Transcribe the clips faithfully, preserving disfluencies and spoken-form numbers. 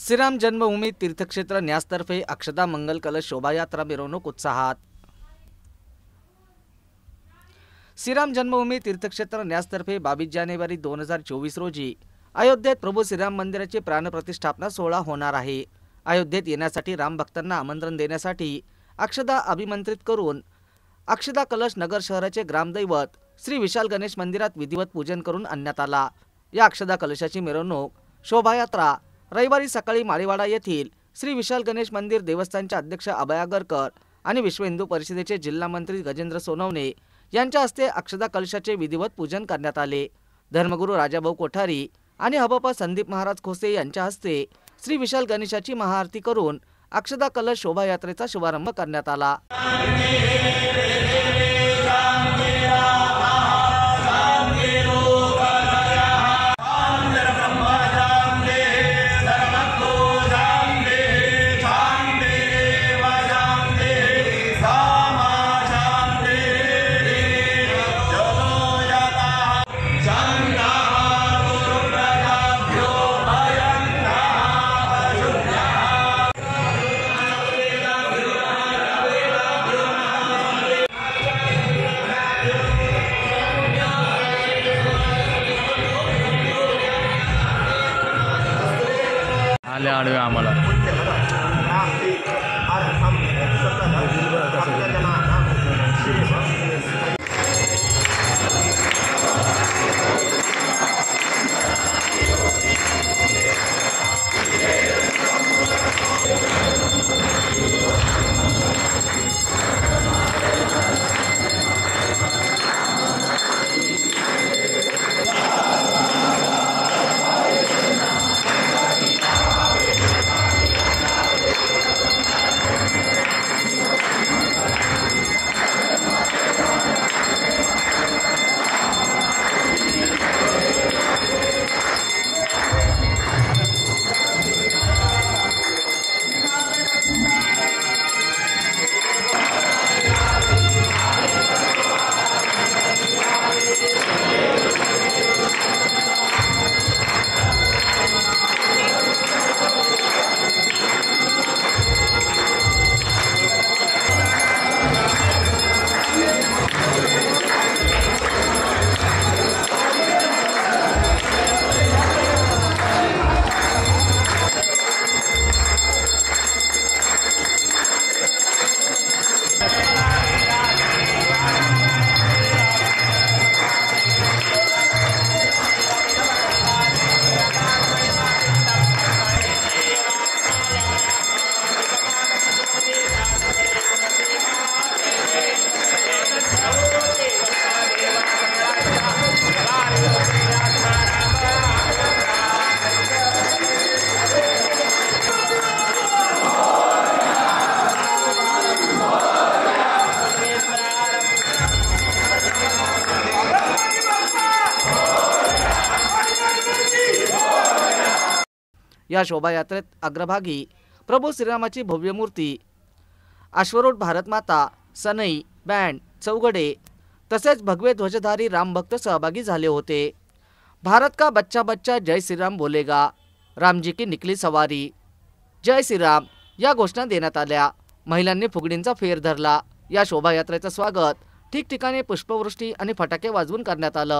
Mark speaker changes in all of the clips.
Speaker 1: श्रीराम जन्मभूमी तीर्थक्षेत्र न्यासतर्फे अक्षदा मंगल कलश शोभायात्रा मिरवणूक उत्साहात। श्रीराम जन्मभूमी तीर्थक्षेत्र न्यासतर्फे बावीस जानेवारी दोन हजार चोवीस रोजी अयोध्येत प्रभू श्रीराम मंदिराची प्राणप्रतिष्ठापना सोहळा होणार आहे। अयोध्येत येण्यासाठी राम भक्तांना आमंत्रण देण्यासाठी अक्षदा अभिमंत्रित करून अक्षदा कलश नगर शहराचे ग्रामदैवत श्री विशाल गणेश मंदिरात विधिवत पूजन करून आणण्यात आला। या अक्षदा कलशाची मिरवणूक शोभायात्रा रविवारी सकाळी माळीवाडा येथील श्री विशाल गणेश मंदिर देवस्थानचे अध्यक्ष अभय आगरकर आणि विश्व हिंदू परिषदेचे जिल्हा मंत्री गजेंद्र सोनवणे यांच्या हस्ते अक्षदा कलशाचे विधिवत पूजन करण्यात आले। धर्मगुरू राजाभाऊ कोठारी आणि हबपा संदीप महाराज खोसे यांच्या हस्ते श्री विशाल गणेशाची महाआरती करून अक्षदा कलश शोभायात्रेचा शुभारंभ करण्यात आला।
Speaker 2: आले आडवे आम्हाला
Speaker 1: या शोभायात्रेत अग्रभागी प्रभू श्रीरामाची भव्य मूर्ती, अश्वरूढ भारतमाता, सनई, बँड, चौघडे तसेच भगवे ध्वजधारी रामभक्त सहभागी झाले होते। भारत का बच्चा बच्चा जय श्रीराम बोलेगा, रामजी की निकली सवारी, जय श्रीराम या घोषणा देण्यात आल्या। महिलांनी फुगडींचा फेर धरला। या शोभायात्रेचं स्वागत ठिकठिकाणी पुष्पवृष्टी आणि फटाके वाजवून करण्यात आलं।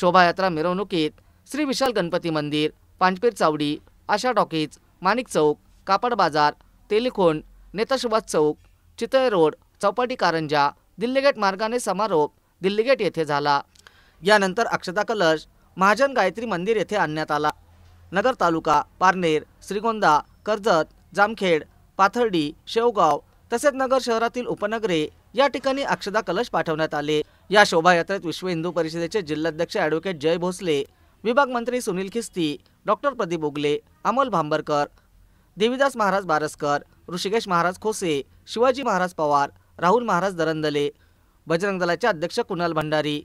Speaker 1: शोभायात्रा मिरवणुकीत श्री विशाल गणपती मंदिर, पांचपेर चावडी, आशा टॉकीज, माणिक चौक, कापड बाजार, तेलिखोंड, नेता सुभाष चौक, चितळे रोड, चौपाटी कारंजा, दिल्ली गेट मार्गाने समारोप दिल्ली गेट येथे झाला। यानंतर अक्षता कलश महाजन गायत्री मंदिर येथे आणण्यात आला। नगर तालुका, पारनेर, श्रीगोंदा, कर्जत, जामखेड, पाथर्डी, शेवगाव तसेच नगर शहरातील उपनगरे या ठिकाणी अक्षता कलश पाठवण्यात आले। या शोभायात्रेत विश्व हिंदू परिषदेचे जिल्हाध्यक्ष ॲडव्होकेट जय भोसले, विभाग मंत्री सुनील खिस्ती, डॉक्टर प्रदीप उगले, अमोल भांबरकर, देवीदास महाराज बारसकर, ऋषिकेश महाराज खोसे, शिवाजी महाराज पवार, राहुल महाराज दरंदले, बजरंग दलाचे अध्यक्ष कुणाल भंडारी,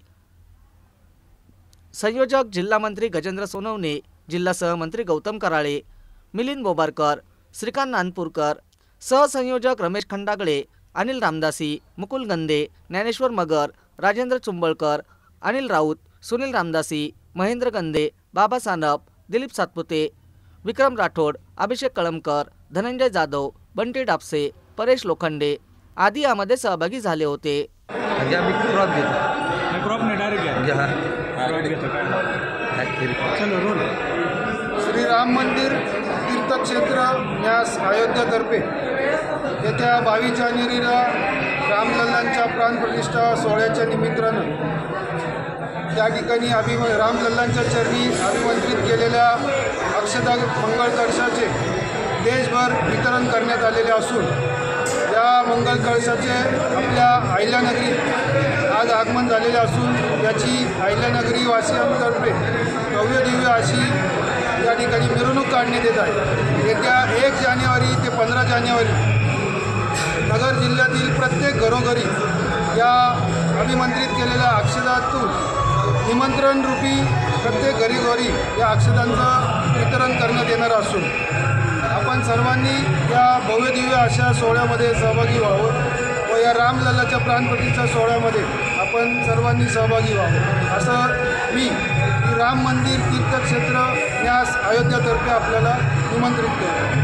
Speaker 1: संयोजक जिल्हा मंत्री गजेंद्र सोनवणे, जिल्हा सहमंत्री गौतम कराळे, मिलिंद बोबारकर, श्रीकांत नानपूरकर, सहसंयोजक रमेश खंडागळे, अनिल रामदासी, मुकुल गंदे, ज्ञानेश्वर मगर, राजेंद्र चुंबळकर, अनिल राऊत, सुनील रामदासी, महेंद्र गंदे, बाबा सानप, दिलीप सातपुते, विक्रम राठोड, अभिषेक कळमकर, धनंजय जाधव, बंटी डापसे, परेश लोखंडे आदी यामध्ये सहभागी झाले होते।
Speaker 2: श्री राम मंदिर तीर्थक्षेत्र न्यास अयोध्यातर्फे येत्या बावीस जानेवारीला रामलल्लांच्या प्राणप्रतिष्ठा सोहळ्याच्या निमित्तानं त्या ठिकाणी अभिम रामलल्लांच्या चरणी अभिमंत्रित केलेल्या अक्षता मंगळ कळशाचे देशभर वितरण करण्यात आलेले असून या मंगल कळशाचे आपल्या अहिल्यानगरी आज आगमन झालेले असून याची अहिल्यानगरी वासियांतर्फे भव्य दिव्य अशी या ठिकाणी मिरवणूक काढण्यात येत आहे। येत्या एक जानेवारी ते पंधरा जानेवारी नगर जिल्ह्यातील प्रत्येक घरोघरी या अभिमंत्रित केलेल्या अक्षतातून निमंत्रण रूपी प्रत्येक घरी-घरी या अक्षतांचं वितरण करण्यात येणार असून आपण सर्वांनी या भव्य दिव्य अशा सोहळ्यामध्ये सहभागी व्हावं व या रामलल्लाच्या प्राणप्रतिष्ठा सोहळ्यामध्ये आपण सर्वांनी सहभागी व्हावं असं मी राम मंदिर तीर्थक्षेत्र न्यास अयोध्यातर्फे आपल्याला निमंत्रित करतो।